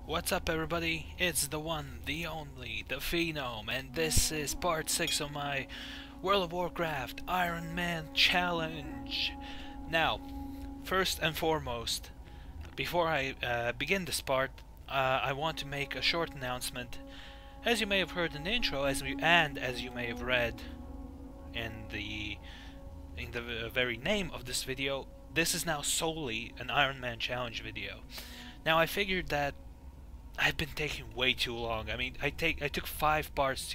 What's up everybody, it's the one, the only, the Phenome, and this is part 6 of my World of Warcraft Ironman challenge. Now, first and foremost, before I begin this part, I want to make a short announcement. As you may have heard in the intro, as you may have read in the very name of this video, this is now solely an Ironman challenge video. Now I figured that I've been taking way too long. I mean, I took 5 parts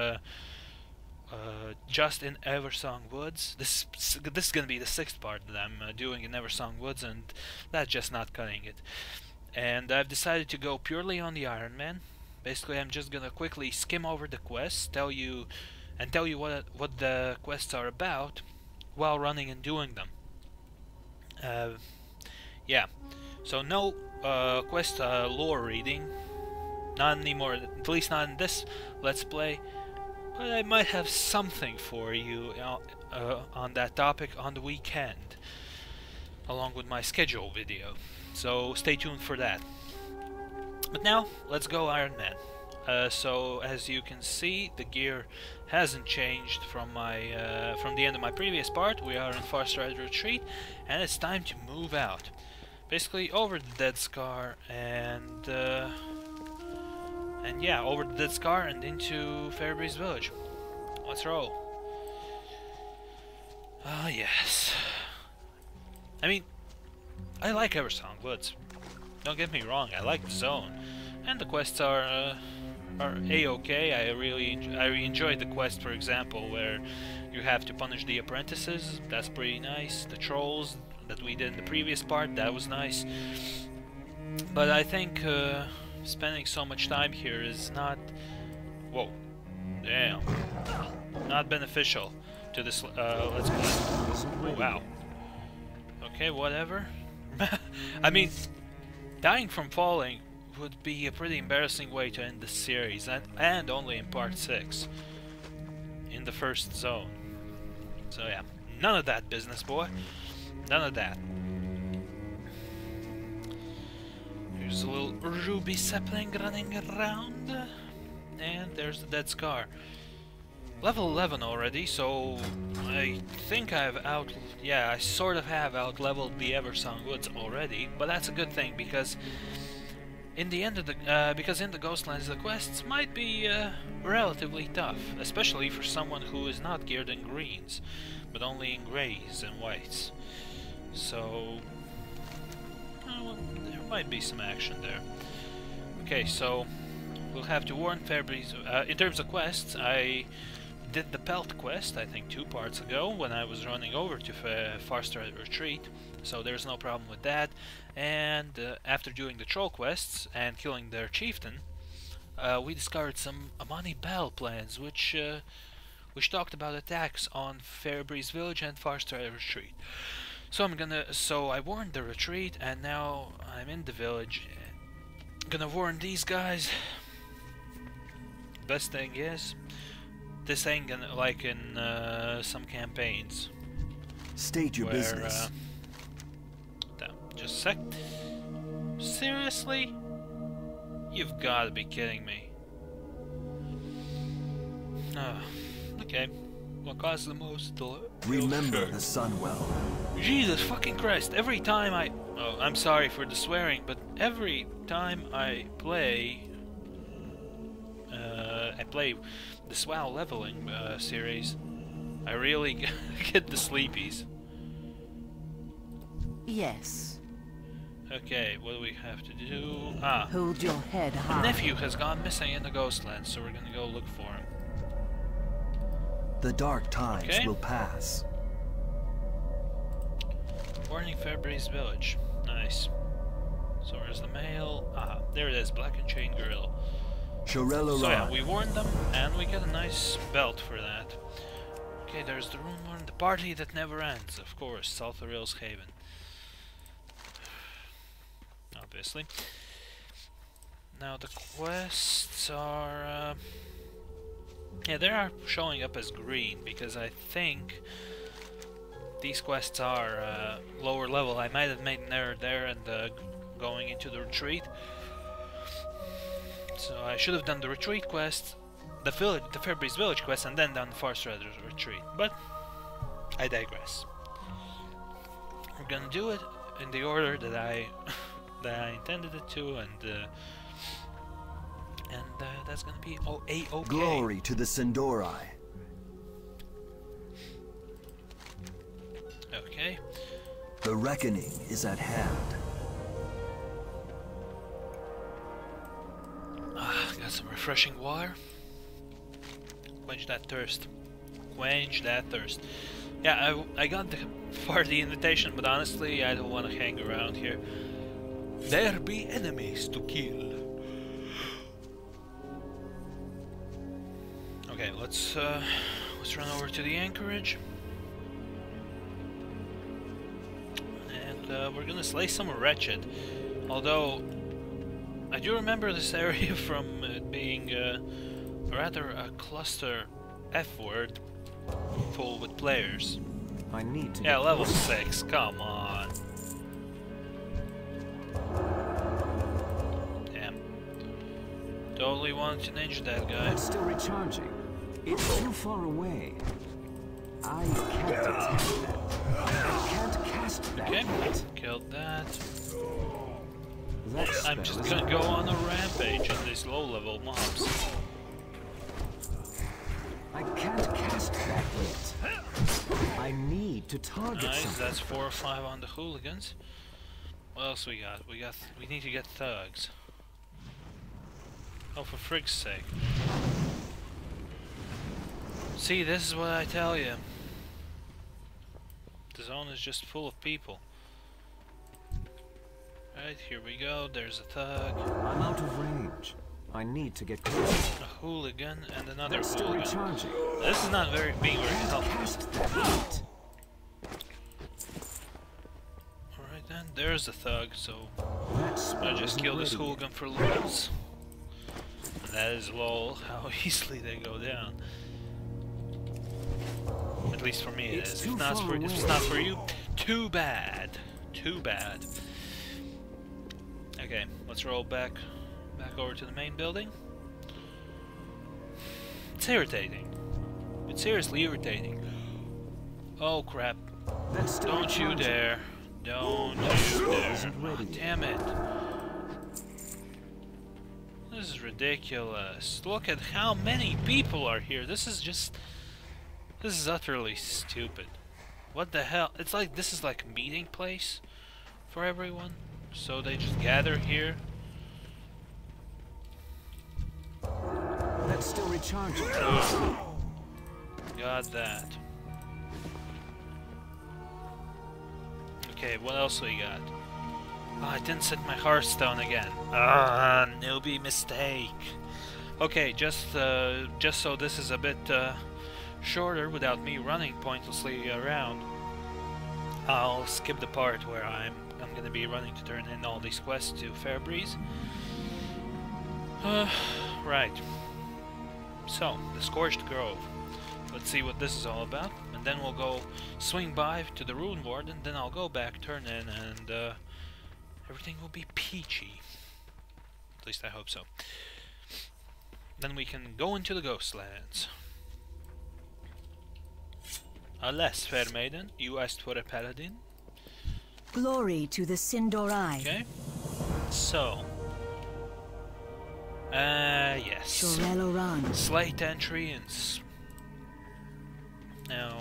just in Eversong Woods. This is gonna be the 6th part that I'm doing in Eversong Woods, and that's just not cutting it. And I've decided to go purely on the Ironman. Basically, I'm just gonna quickly skim over the quests, tell you what the quests are about while running and doing them. Yeah. So no quest lore reading, not anymore, at least not in this Let's Play, but I might have something for you on that topic on the weekend, along with my schedule video, so stay tuned for that. But now, let's go Ironman. So as you can see, the gear hasn't changed from the end of my previous part. We are in Farstrider retreat, and it's time to move out. Basically over the Dead Scar and yeah, over the Dead Scar and into Fairbreeze Village. Let's roll. Ah, yes. I mean, I like Eversong Woods. Don't get me wrong, I like the zone, and the quests are a-okay. I really enjoyed the quest, for example, where you have to punish the apprentices. That's pretty nice. The trolls that we did in the previous part, that was nice. But I think spending so much time here is not... Whoa. Damn. Not beneficial to this Let's Play. Oh, wow. Okay, whatever. I mean, dying from falling would be a pretty embarrassing way to end the series, and only in part 6, in the first zone. So yeah, none of that business, boy. None of that. Here's a little ruby sapling running around, and there's the Dead Scar. Level 11 already, so I think I sort of have out-leveled the Eversong Woods already, but that's a good thing, because in the end of the in the Ghostlands the quests might be relatively tough, especially for someone who is not geared in greens, but only in greys and whites. So well, there might be some action there. Okay, so we'll have to warn Fairbreeze. In terms of quests, I did the Pelt quest, I think 2 parts ago, when I was running over to Farstrider Retreat, so there's no problem with that. And after doing the troll quests and killing their chieftain, we discovered some Amani Bell plans, which talked about attacks on Fairbreeze Village and Farstrider Retreat. So I warned the retreat, and now I'm in the village. Gonna warn these guys. Best thing is, this ain't gonna, like in some campaigns. State your business. Just a sec. Seriously? You've got to be kidding me. Okay. What caused the most delay? Remember the sun well. Jesus fucking Christ! Every time oh, I'm sorry for the swearing, but every time I play this WoW leveling series, I really get the sleepies. Yes. Okay, what do we have to do? Hold your head high. My nephew has gone missing in the Ghostlands, so we're gonna go look for him. The dark times will pass. Warning Fairbreeze Village. Nice. So where's the mail? There it is, Black and Chain Girl. So yeah, we warned them, and we get a nice belt for that. Okay, there's the rune one, the party that never ends, of course, Saltharil's Haven. Obviously. Now the quests are... yeah, they are showing up as green, because I think these quests are lower level. I might have made an error there and going into the retreat. So I should have done the retreat quest, the Fairbreeze village quest, and then done the Farstrider's retreat. But I digress. We're gonna do it in the order that I intended it to, and that's gonna be A-OK. Glory to the Sindorai. Okay. The reckoning is at hand. Got some refreshing water. Quench that thirst. Quench that thirst. Yeah, I got the party invitation, but honestly, I don't want to hang around here. There be enemies to kill. Okay, let's run over to the anchorage, and we're gonna slay some wretched. Although I do remember this area from it being rather a cluster F word full with players. I need to. Yeah, level 6. Come on. Damn. Totally wanted to ninja that guy. It's still recharging. It's too far away. I can't detect that. I can't cast that. Okay, yet. killed that. That I'm spell just is gonna go on a rampage on these low-level mobs. I can't cast that yet. I need to target Nice, something. that's 4 or 5 on the hooligans. What else we got? We need to get thugs. Oh, for frig's sake. See, this is what I tell you. The zone is just full of people. Right, here we go. There's a thug. I'm out of range. I need to get closer. A hooligan and another That's still hooligan. recharging. This is not being very Can't helpful. cast that yet. Alright then, there's a thug, so That spell I just isn't killed this ready yet. hooligan for lulz. And that is lol how easily they go down. At least for me it It's is. too If not far for, if it's away. not for you, too bad. Too bad. Okay, let's roll back over to the main building. It's irritating. It's seriously irritating. Oh crap. That's still Don't you recharging. dare. Don't you dare. Isn't ready Oh, yet. damn it. This is ridiculous. Look at how many people are here. This is utterly stupid. What the hell? It's like this is like a meeting place for everyone. So they just gather here. That's still recharging. Got that. Okay, what else we got? Oh, I didn't set my Hearthstone again. Ah, newbie mistake. Okay, just so this is a bit shorter without me running pointlessly around, I'll skip the part where I'm gonna be running to turn in all these quests to Fairbreeze. Right. So, the Scorched Grove. Let's see what this is all about, and then we'll go swing by to the Rune Ward, and then I'll go back, turn in, and everything will be peachy. At least I hope so. Then we can go into the Ghostlands. Unless, fair maiden, you asked for a paladin. Glory to the Sindorai. Okay. So. Yes. Shorel-Oran. Slate entry and now,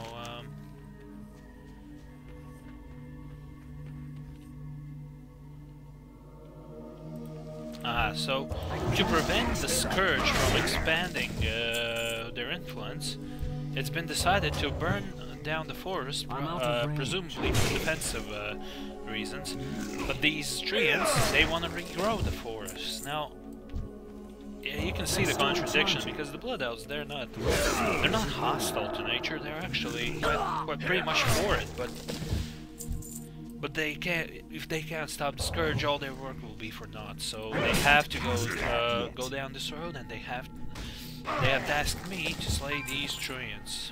so to prevent the Scourge from expanding their influence, it's been decided to burn down the forest, I'm out of range. presumably for defensive reasons. But these treants, they want to regrow the forest. Now, yeah, you can see the contradiction because the Blood Elves, they're not hostile to nature. They're actually quite pretty much for it, but they can't. If they can't stop the Scourge, all their work will be for naught. So they have to go down this road, and they have tasked me to slay these treants,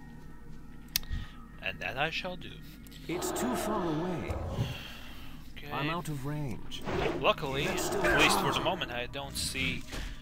and that I shall do. It's too far away. Okay. I'm out of range. Luckily, at least for the moment, I don't see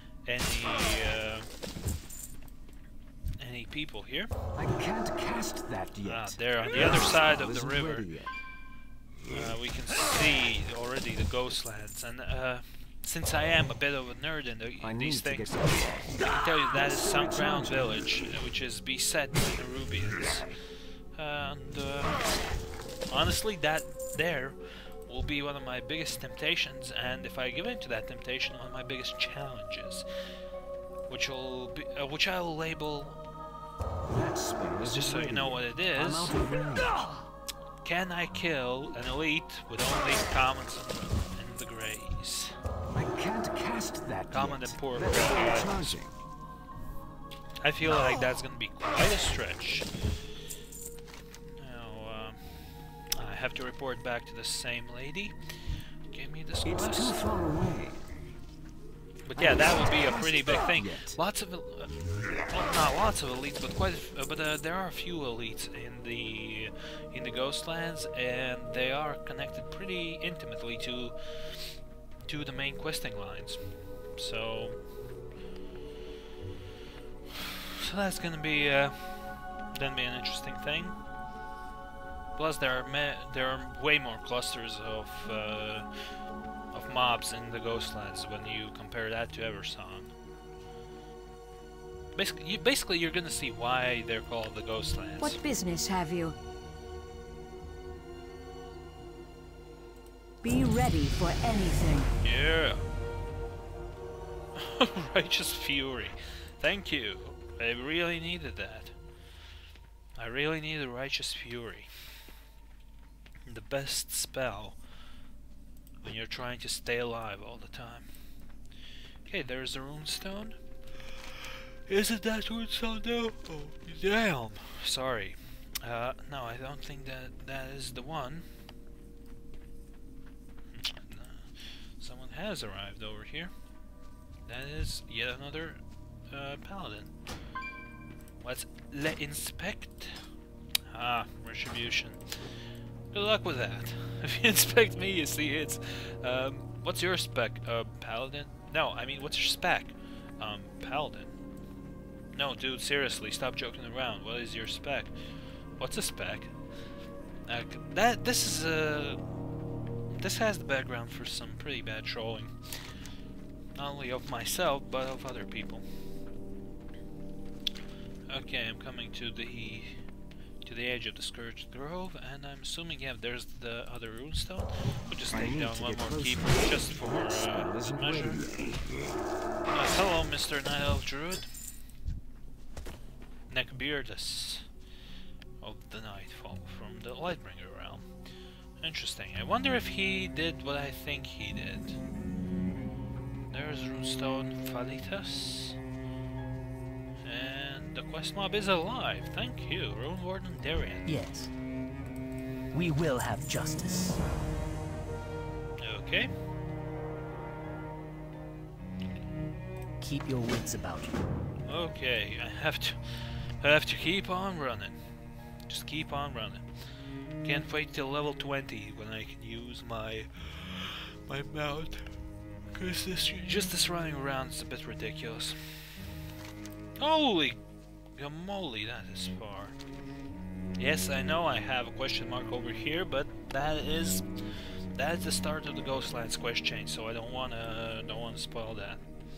any people here. I can't cast that yet. They're on the other side of the Isn't river. ready yet. We can see already the Ghostlands, and since I am a bit of a nerd in these things, I can tell you that is Sunground Village, which is beset by the Rubians. And honestly, that there will be one of my biggest temptations, and if I give in to that temptation, one of my biggest challenges, which I will label, That spell is just so you know what it I'm is. out of range. Can I kill an elite with only commons and the greys? I can't cast that Common yet. and poor. Let's start charging. I feel like that's gonna be quite a stretch. Now, I have to report back to the same lady. Give me this It's quest. too far away. But yeah, that would be a pretty big thing. Yet. Lots of, well, not lots of elites, but there are a few elites in the Ghostlands, and they are connected pretty intimately to the main questing lines. So that's gonna be an interesting thing. Plus, there are way more clusters of mobs in the Ghostlands when you compare that to Eversong. Basically, you're gonna see why they're called the Ghostlands. What business have you? Be ready for anything. Yeah. Righteous Fury. Thank you. I really needed that. I really needed Righteous Fury. The best spell when you're trying to stay alive all the time. Okay, there's a runestone. Isn't that runestone though? Oh, damn. Sorry. No, I don't think that is the one. Someone has arrived over here. That is yet another Paladin. Let's inspect. Ah, Retribution. Good luck with that. If you inspect me, you see it's... what's your spec? Paladin? No, I mean, what's your spec? Paladin. No, dude, seriously, stop joking around. What is your spec? What's a spec? This has the background for some pretty bad trolling. Not only of myself, but of other people. Okay, I'm coming to the edge of the Scourged Grove, and I'm assuming, yeah, there's the other runestone. We'll just take down one more keeper just for measure. Hello, Mr. Night Elf Druid. Neckbeardus of the Nightfall from the Lightbringer realm. Interesting. I wonder if he did what I think he did. There's runestone Falitas. And the quest mob is alive. Thank you, Rune Warden Darian. Yes. We will have justice. Okay. Keep your wits about you. Okay, I have to keep on running. Just keep on running. Can't wait till level 20 when I can use my mount. Cause this running around is a bit ridiculous. Holy moly, that is far. Yes, I know I have a question mark over here, but that is the start of the Ghostlands quest chain, so I don't wanna spoil that.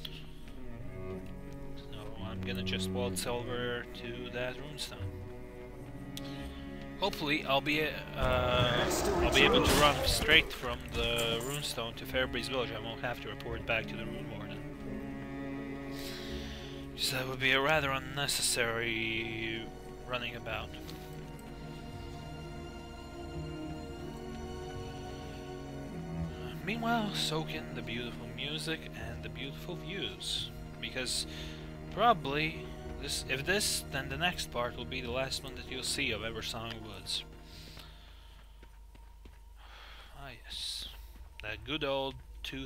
So I'm gonna just waltz over to that runestone. Hopefully, I'll be able to run straight from the runestone to Fairbreeze Village. I won't have to report back to the Rune Warden. Because that would be a rather unnecessary running about. Meanwhile, soak in the beautiful music and the beautiful views. Because probably, if this, then the next part will be the last one that you'll see of Eversong Woods. Ah yes, that good old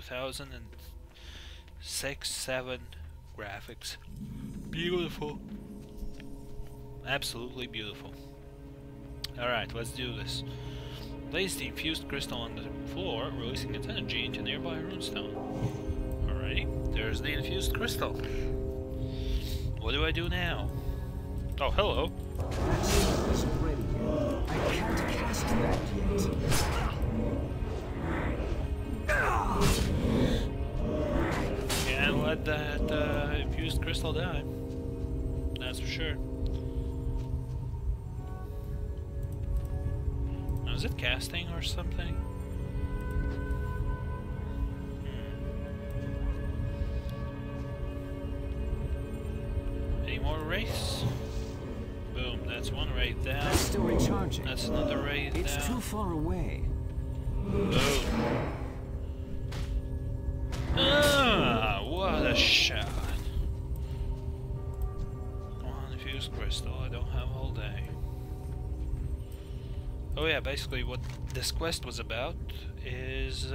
2006-7 graphics. Beautiful. Absolutely beautiful. Alright, let's do this. Place the infused crystal on the floor, releasing its energy into nearby runestone. Alrighty, there's the infused crystal. What do I do now? Oh, hello. That spell isn't ready yet. I can't cast that yet. Can't let that infused crystal die. That's for sure. Now, is it casting or something? Any more wraiths? Boom, that's one wraith down. That's still recharging. That's another wraith down. It's too far away. Boom. Ah, what a shot. One infused crystal, I don't have all day. Oh yeah, basically what this quest was about is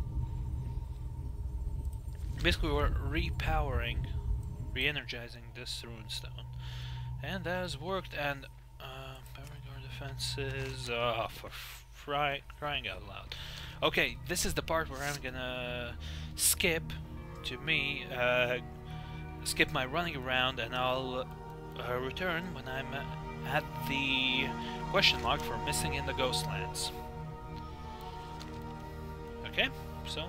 basically we're repowering, re-energizing this runestone. And that has worked, and powering our defenses, for crying out loud. Okay, this is the part where I'm gonna skip to me, skip my running around, and I'll return when I'm at the question mark for missing in the Ghostlands. Okay, so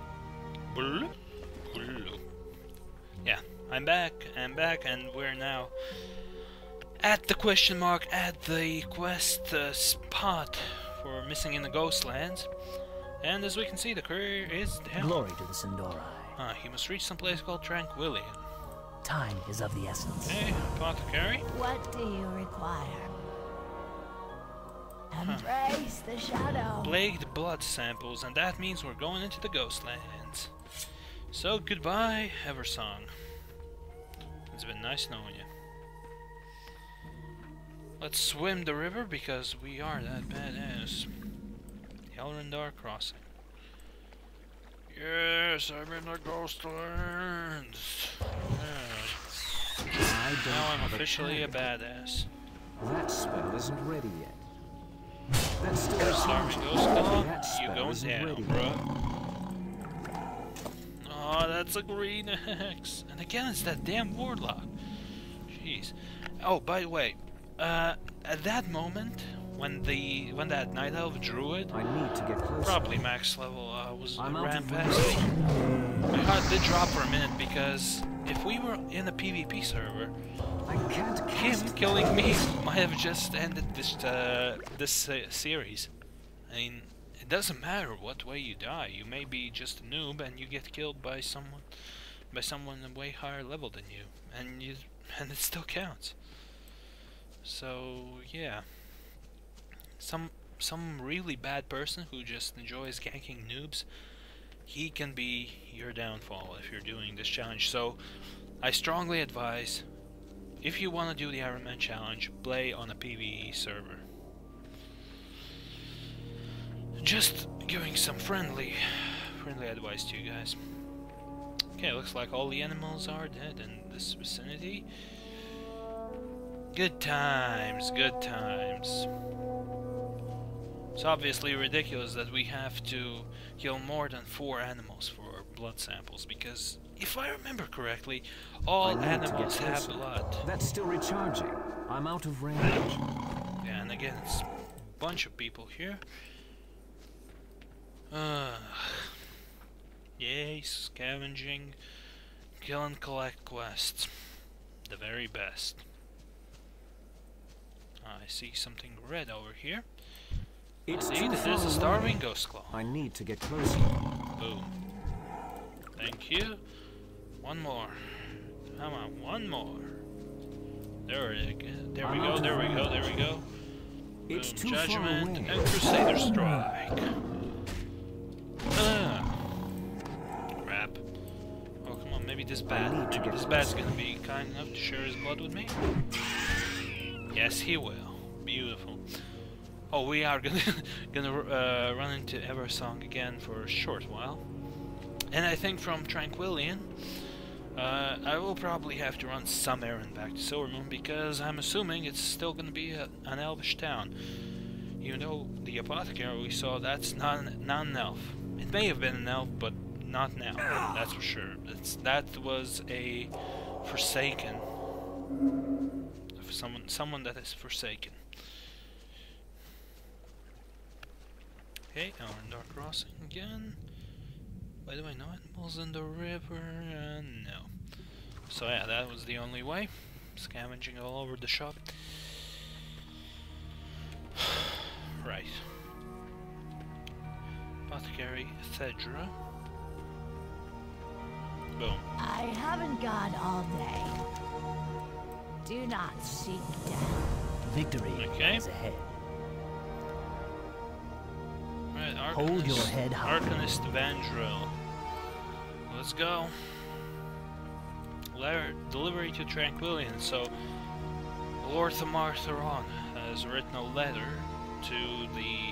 yeah, I'm back, and we're now at the question mark at the quest spot for missing in the Ghostlands. And as we can see, the courier is down. Glory to the Sindorai. He must reach some place called Tranquilien. Time is of the essence. Okay, apothecary. What do you require? Embrace the shadow. Plagued blood samples, and that means we're going into the Ghostlands. So goodbye, Eversong. It's been nice knowing you. Let's swim the river because we are that badass. Elrondar Crossing. Yes, I'm in the Ghostlands. Now I'm officially a badass. That spell isn't ready yet. That's still Starving recharging. Ghost Claw, That you spell going isn't down, ready bro. Oh, that's a green X. And again, it's that damn warlock. Jeez. Oh, by the way, at that moment, when that Night Elf Druid, I need to get closer. probably max level, I'm out ran of past me, my heart did drop for a minute because if we were in a PvP server, I can't cast him that. killing me might have just ended this series. I mean, it doesn't matter what way you die. You may be just a noob and you get killed by someone way higher level than you, and it still counts. So yeah, some really bad person who just enjoys ganking noobs, he can be your downfall if you're doing this challenge. So I strongly advise, if you want to do the Ironman challenge, play on a PvE server. Just giving some friendly advice to you guys. Okay, looks like all the animals are dead in this vicinity. Good times, good times. It's obviously ridiculous that we have to kill more than 4 animals for blood samples, because if I remember correctly, all animals have blood. That's still recharging. I'm out of range. Yeah, and again, it's a bunch of people here. Yay, scavenging, kill and collect quests. The very best. I see something red over here. It's Indeed, too it far is a away. starving ghost claw. I need to get closer. Boom. Thank you. One more. Come on, one more. There we go, there we go, there we go. It's Boom, too far Judgment away. and Crusader Strike. Crap. Oh, come on, maybe this bat. Maybe this bat's gonna be kind enough to share his blood with me. Yes, he will. Beautiful. Oh, we are gonna run into Eversong again for a short while. And I think from Tranquilien, I will probably have to run some errand back to Silvermoon, because I'm assuming it's still gonna be an elvish town. Even though the apothecary we saw, that's not an elf. It may have been an elf, but not now. That's for sure. That was a Forsaken. Someone that is Forsaken. Okay, now we're in Dark Crossing again. By the way, no animals in the river. No. So yeah, that was the only way. Scavenging all over the shop. Right. Apothecary Thedra. Boom. I haven't got all day. Do not seek death. Victory Okay. is ahead. Right, Hold your head high. Arcanist Vandrel. Let's go. Delivery to Tranquilien. So, Lord Thamar Theron has written a letter to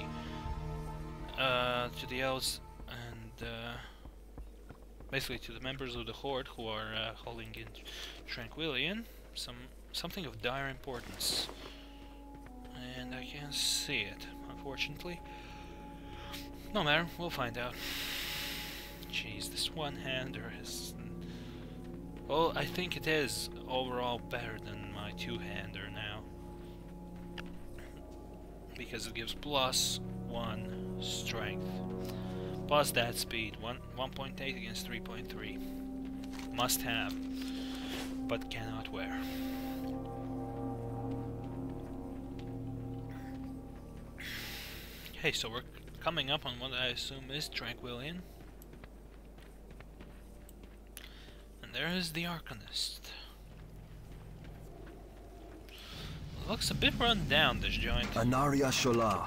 the elves and basically to the members of the Horde who are holding in Tranquilien. Something of dire importance, and I can't see it, unfortunately. No matter, we'll find out. Jeez, this one-hander is... Well, I think it is overall better than my two-hander now. Because it gives +1 strength. Plus that speed, 1.8 against 3.3. Must have, but cannot wear. Okay, so we're coming up on what I assume is Tranquilien. And there is the Arcanist. Looks a bit run down, this joint. Anaria Shola.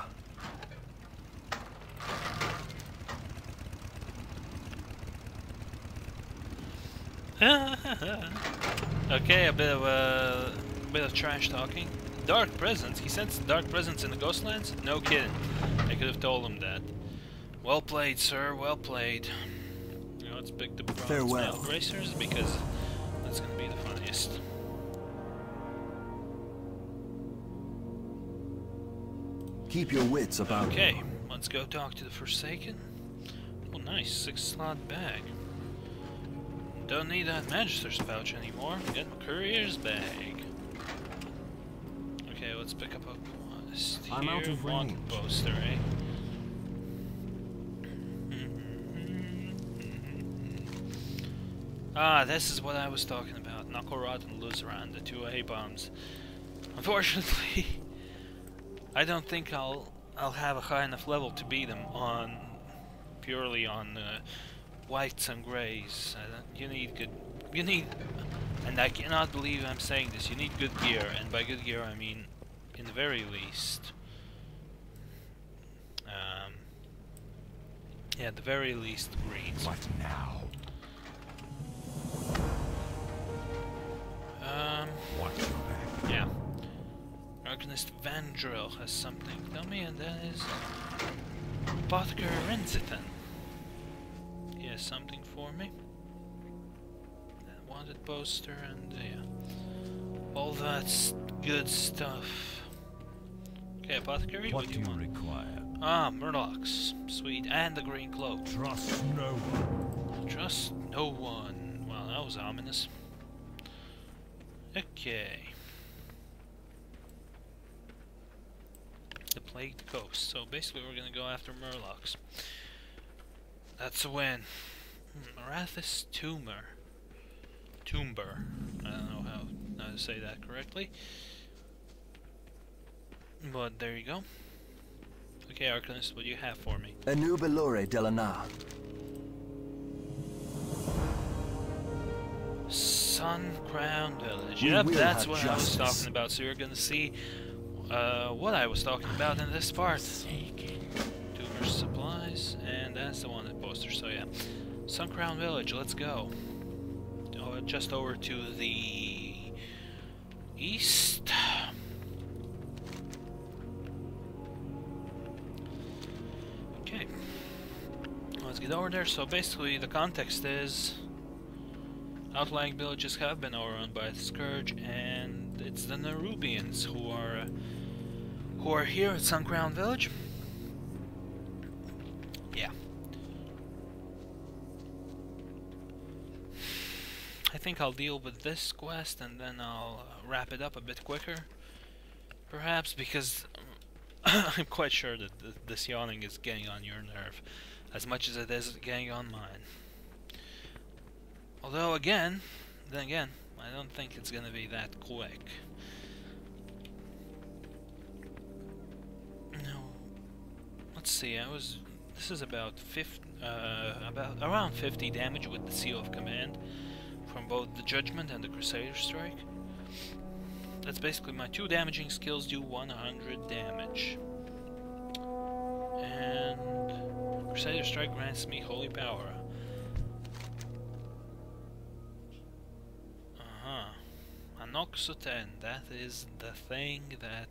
Okay, a bit of trash talking. Dark presence? He sensed dark presence in the Ghostlands? No kidding. I could have told him that. Well played, sir. Well played. You know, let's pick the bronze mail bracers because that's gonna be the funniest. Keep your wits about. Okay, let's go talk to the Forsaken. Oh, nice 6-slot bag. Don't need that Magister's pouch anymore. Get my courier's bag. Okay, let's pick up a quest. I'm out of range. Poster, eh? Ah, this is what I was talking about. Knucklerot and Luzeran, the two A-bombs. Unfortunately, I don't think I'll have a high enough level to beat them on purely on whites and greys. You need good. You need, and I cannot believe I'm saying this. You need good gear, and by good gear I mean, in the very least, yeah, at the very least, greens. What now? Watch your back. Yeah. Arcanist Vandrel has something. Tell me, and that is Apothecary Renzitan. He has something for me. That wanted poster and all that good stuff. Okay, Apothecary, what do you want? Require? Ah, Murlocs. Sweet. And the green cloak. Trust no one. Trust no one. Well, that was ominous. Okay. The Plagued Coast. So basically we're gonna go after Murlocs. That's a win. Marathis Tumor. Toomber. I don't know how to say that correctly. But there you go. Okay, Arcanist, what do you have for me? Enubilore Delana. Sun Crown Village. Yep, that's what I was talking about. So you're gonna see what I was talking about in this part. Tumor supplies, and that's the one that poster. So yeah, Sun Crown Village. Let's go. Just over to the east. Okay, let's get over there. So basically, the context is outlying villages have been overrun by the Scourge, and it's the Nerubians who who are here at Suncrown Village. Yeah. I think I'll deal with this quest and then I'll wrap it up a bit quicker. Perhaps because I'm quite sure that this yawning is getting on your nerve as much as it is getting on mine. Although then again, I don't think it's gonna be that quick. No. Let's see, this is about around 50 damage with the Seal of Command from both the Judgment and the Crusader Strike. That's basically my 2 damaging skills do 100 damage. And Crusader Strike grants me Holy Power. Anoxoten, that is the thing that...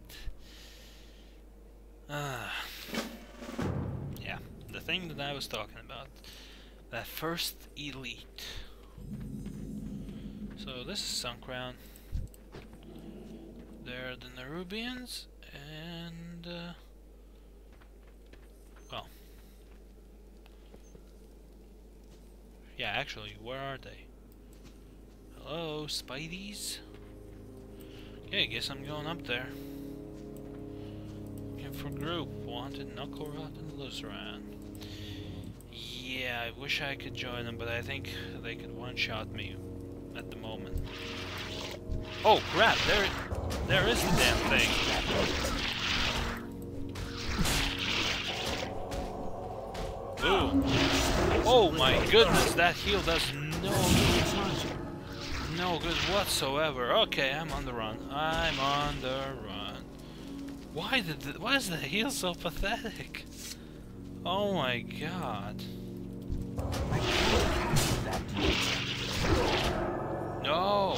yeah, the thing that I was talking about. That first elite. So this is Suncrown. There are the Nerubians, and... well... yeah, actually, where are they? Hello, Spideys? Okay, I guess I'm going up there. Looking for group. Wanted Knucklerot and Luzeran. Yeah, I wish I could join them, but I think they could one-shot me at the moment. Oh crap, there is the damn thing. Boom. Oh my goodness, that heal does no good whatsoever. Okay, I'm on the run. I'm on the run. Why is the heal so pathetic? Oh my god. No.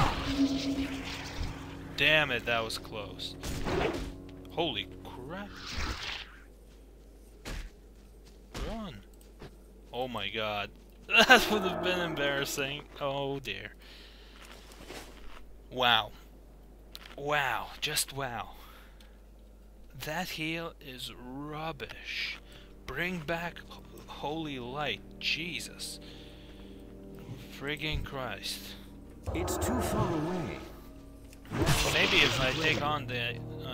Damn it, that was close. Holy crap. Run. Oh my god. That would have been embarrassing. Oh dear. Wow. Wow. Just wow. That heal is rubbish. Bring back holy light. Jesus. Friggin' Christ. It's too far away. Maybe if I take on the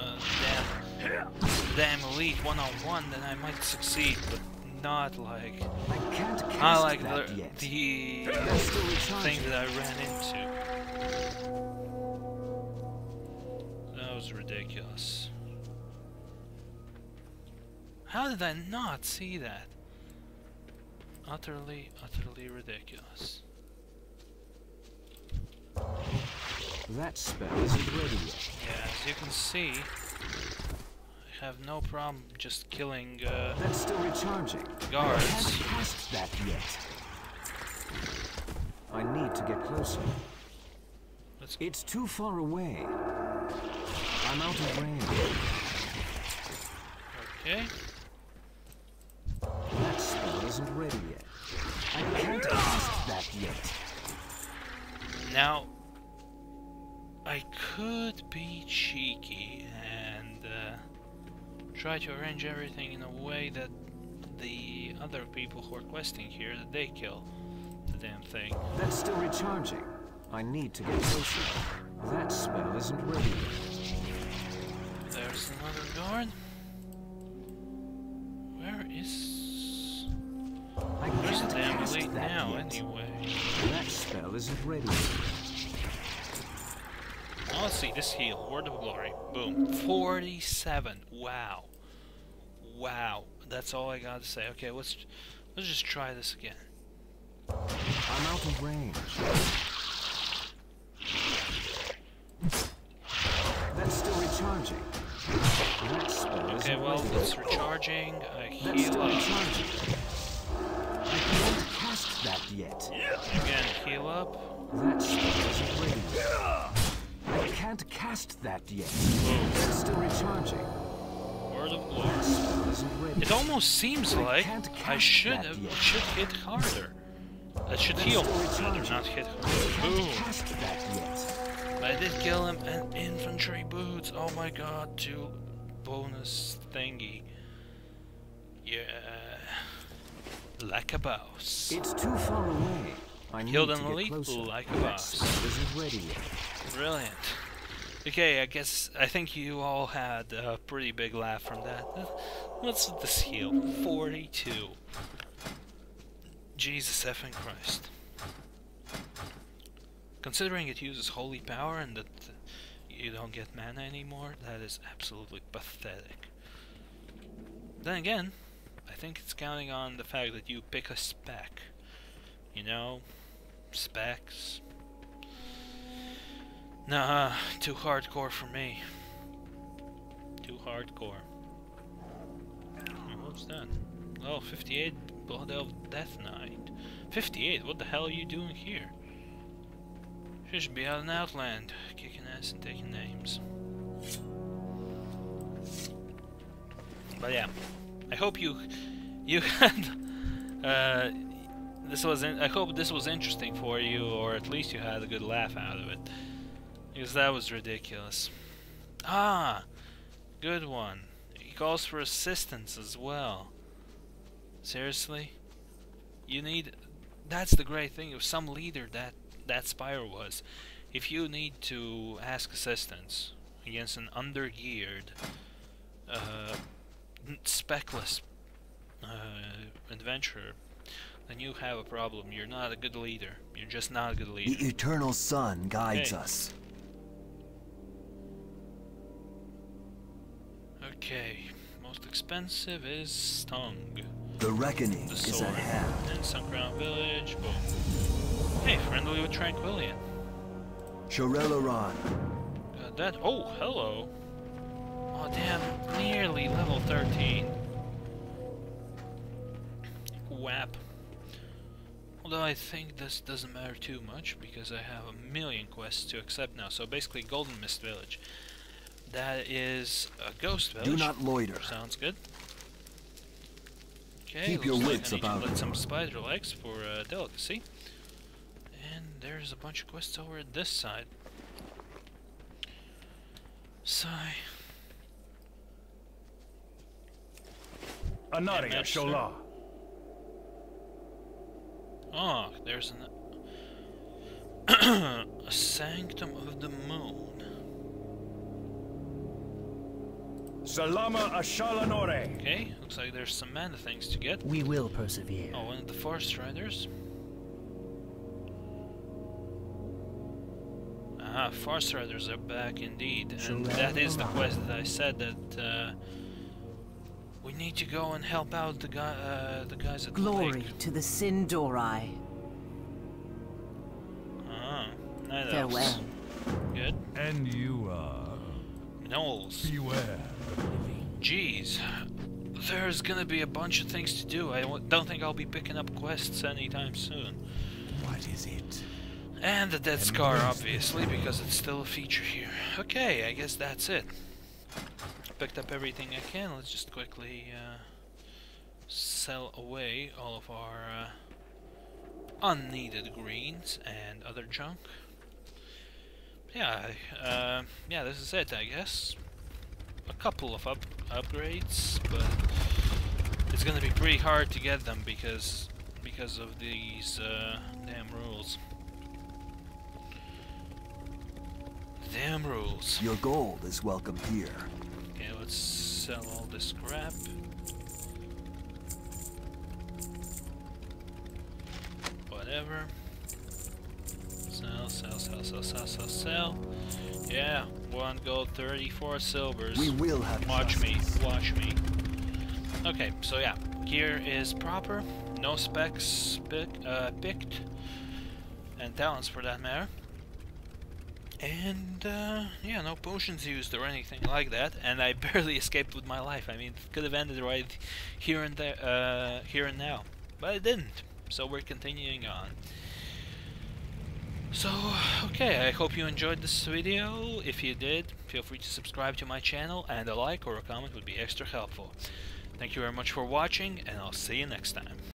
damn elite one-on-one, then I might succeed, but not like the thing that I ran into. That was ridiculous. How did I not see that? Utterly, utterly ridiculous. That spell isn't ready yet. Yeah, as you can see, I have no problem just killing that's still recharging. guards. I can't cast that yet. I need to get closer. It's too far away. I'm out of range. Okay. That spell isn't ready yet. I can't cast that yet. Now, I could be cheeky and try to arrange everything in a way that the other people who are questing here, that they kill the damn thing. That's still recharging. I need to get closer. That spell isn't ready yet. There's another guard. Where's the damn elite now, anyway? That spell isn't ready yet. Oh, let's see, this heal. Word of Glory. Boom. 47. Wow. Wow. That's all I gotta say. Okay, let's just try this again. I'm out of range. That's still recharging. That spell okay, well, it's recharging. I heal up. Recharging. I can't cast that yet. Again, heal up. That spell isn't ready yet. I can't cast that yet. It's still recharging. Word of Glory. It almost seems like I should hit harder. I should heal harder, not hit harder. Boom. But I did kill him, and infantry boots. Oh my god, 2 bonus thingy. Yeah, like a boss. It's too far away. I need Killed to an get elite closer. like a That boss. spot isn't ready yet. Brilliant. Okay, I think you all had a pretty big laugh from that. What's with this heal? 42. Jesus effing Christ. Considering it uses holy power and that you don't get mana anymore, that is absolutely pathetic. Then again, I think it's counting on the fact that you pick a spec. You know, specs. Nah, too hardcore for me. Too hardcore. What's that? Oh, 58 Blood Elf Death Knight. 58? What the hell are you doing here? You should be out in Outland, kicking ass and taking names. But yeah, I hope you had I hope this was interesting for you, or at least you had a good laugh out of it, because that was ridiculous. Ah, good one. He calls for assistance as well. Seriously, you need. That's the great thing of some leader that Spire was. If you need to ask assistance against an undergeared, speckless adventurer, then you have a problem. You're not a good leader. You're just not a good leader. The eternal sun guides Okay. us. Okay, most expensive is Stung. The reckoning The is sword. ahead. And Sunground Village, boom. Hey, friendly with Tranquilien. Shorelaran. Got that. Oh, hello. Oh, damn, nearly level 13. Whap. Although I think this doesn't matter too much, because I have a million quests to accept now. So basically, Golden Mist Village. That is a ghost village. Do not loiter. Sounds good. Okay, Keep your looks like wits I need about to let you. some spider legs for delicacy. And there's a bunch of quests over at this side. Sigh. Anaria Match, sir. Shola. Oh, there's an a Sanctum of the Moon. Salama Ashalanore. Okay, looks like there's some mana things to get. We will persevere. Oh, one of the Farstriders. Aha, Farstriders are back indeed. And that is the quest that I said that we need to go and help out the guys at the Glory lake. to the Sindori. Ah, night elves. Farewell. Good. And you Knowles. beware. Jeez, there's gonna be a bunch of things to do. I don't think I'll be picking up quests anytime soon. What is it? And the Dead Scar, obviously, because it's still a feature here. Okay, I guess that's it. Picked up everything I can. Let's just quickly sell away all of our unneeded greens and other junk. Yeah, yeah, this is it, I guess. A couple of upgrades, but it's gonna be pretty hard to get them because of these damn rules. Damn rules. Your gold is welcome here. Okay, let's sell all this crap. Whatever. Sell. Yeah, 1 gold, 34 silvers. We will have Watch me, justice. watch me. Okay, so yeah, gear is proper, no specs picked, and talents for that matter. And yeah, no potions used or anything like that, and I barely escaped with my life. I mean, it could have ended right here and there, here and now, but it didn't. So we're continuing on. So, okay, I hope you enjoyed this video. If you did, feel free to subscribe to my channel, and a like or a comment would be extra helpful. Thank you very much for watching, and I'll see you next time.